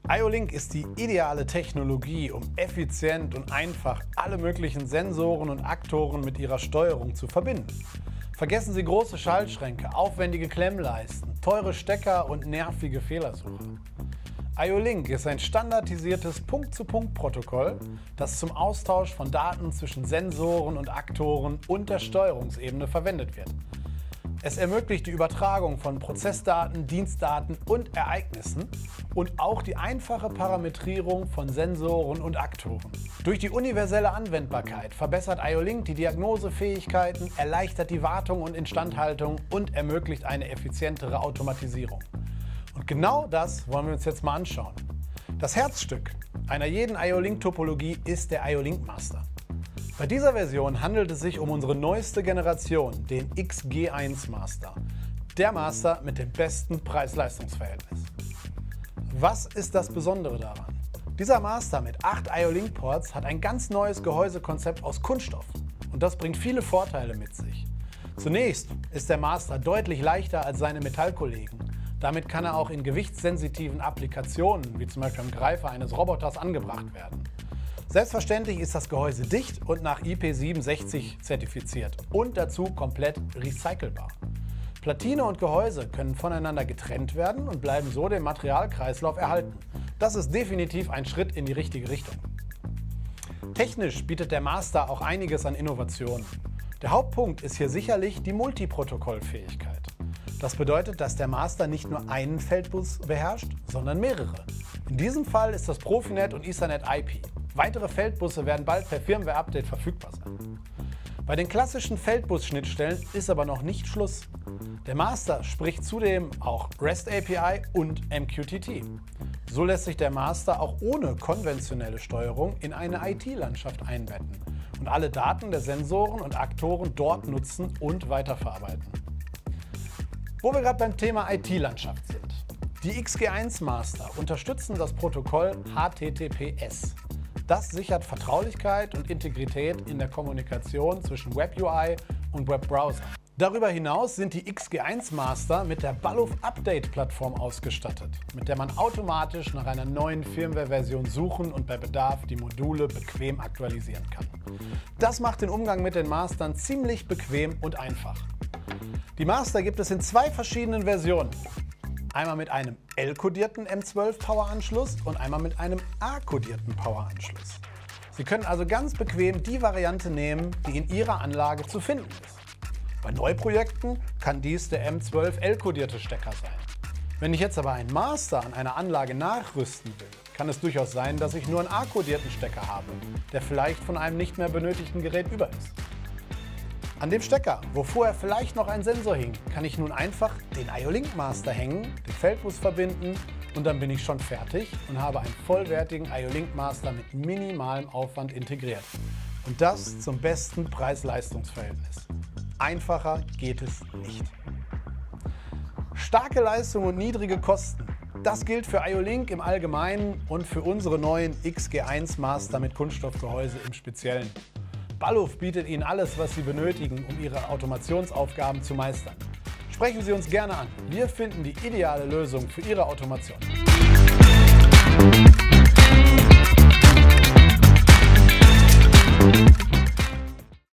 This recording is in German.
IO-Link ist die ideale Technologie, um effizient und einfach alle möglichen Sensoren und Aktoren mit ihrer Steuerung zu verbinden. Vergessen Sie große Schaltschränke, aufwendige Klemmleisten, teure Stecker und nervige Fehlersuche. IO-Link ist ein standardisiertes Punkt-zu-Punkt-Protokoll, das zum Austausch von Daten zwischen Sensoren und Aktoren und der Steuerungsebene verwendet wird. Es ermöglicht die Übertragung von Prozessdaten, Dienstdaten und Ereignissen und auch die einfache Parametrierung von Sensoren und Aktoren. Durch die universelle Anwendbarkeit verbessert IO-Link die Diagnosefähigkeiten, erleichtert die Wartung und Instandhaltung und ermöglicht eine effizientere Automatisierung. Und genau das wollen wir uns jetzt mal anschauen. Das Herzstück einer jeden IO-Link-Topologie ist der IO-Link Master. Bei dieser Version handelt es sich um unsere neueste Generation, den XG1 Master. Der Master mit dem besten Preis-Leistungs-Verhältnis. Was ist das Besondere daran? Dieser Master mit 8 IO-Link-Ports hat ein ganz neues Gehäusekonzept aus Kunststoff. Und das bringt viele Vorteile mit sich. Zunächst ist der Master deutlich leichter als seine Metallkollegen. Damit kann er auch in gewichtssensitiven Applikationen, wie zum Beispiel am Greifer eines Roboters, angebracht werden. Selbstverständlich ist das Gehäuse dicht und nach IP67 zertifiziert und dazu komplett recycelbar. Platine und Gehäuse können voneinander getrennt werden und bleiben so dem Materialkreislauf erhalten. Das ist definitiv ein Schritt in die richtige Richtung. Technisch bietet der Master auch einiges an Innovationen. Der Hauptpunkt ist hier sicherlich die Multiprotokollfähigkeit. Das bedeutet, dass der Master nicht nur einen Feldbus beherrscht, sondern mehrere. In diesem Fall ist das Profinet und Ethernet IP. Weitere Feldbusse werden bald per Firmware-Update verfügbar sein. Bei den klassischen Feldbus-Schnittstellen ist aber noch nicht Schluss. Der Master spricht zudem auch REST API und MQTT. So lässt sich der Master auch ohne konventionelle Steuerung in eine IT-Landschaft einbetten und alle Daten der Sensoren und Aktoren dort nutzen und weiterverarbeiten. Wo wir gerade beim Thema IT-Landschaft sind. Die XG1 Master unterstützen das Protokoll HTTPS. Das sichert Vertraulichkeit und Integrität in der Kommunikation zwischen WebUI und Webbrowser. Darüber hinaus sind die XG1 Master mit der Balluff Update Plattform ausgestattet, mit der man automatisch nach einer neuen Firmware-Version suchen und bei Bedarf die Module bequem aktualisieren kann. Das macht den Umgang mit den Mastern ziemlich bequem und einfach. Die Master gibt es in 2 verschiedenen Versionen. Einmal mit einem L-kodierten M12 Power-Anschluss und einmal mit einem A-kodierten Power-Anschluss. Sie können also ganz bequem die Variante nehmen, die in Ihrer Anlage zu finden ist. Bei Neuprojekten kann dies der M12 L-kodierte Stecker sein. Wenn ich jetzt aber einen Master an einer Anlage nachrüsten will, kann es durchaus sein, dass ich nur einen A-kodierten Stecker habe, der vielleicht von einem nicht mehr benötigten Gerät über ist. An dem Stecker, wo vorher vielleicht noch ein Sensor hing, kann ich nun einfach den IO-Link Master hängen, den Feldbus verbinden und dann bin ich schon fertig und habe einen vollwertigen IO-Link Master mit minimalem Aufwand integriert. Und das zum besten Preis-Leistungs-Verhältnis. Einfacher geht es nicht. Starke Leistung und niedrige Kosten. Das gilt für IO-Link im Allgemeinen und für unsere neuen XG1 Master mit Kunststoffgehäuse im Speziellen. Balluff bietet Ihnen alles, was Sie benötigen, um Ihre Automationsaufgaben zu meistern. Sprechen Sie uns gerne an. Wir finden die ideale Lösung für Ihre Automation.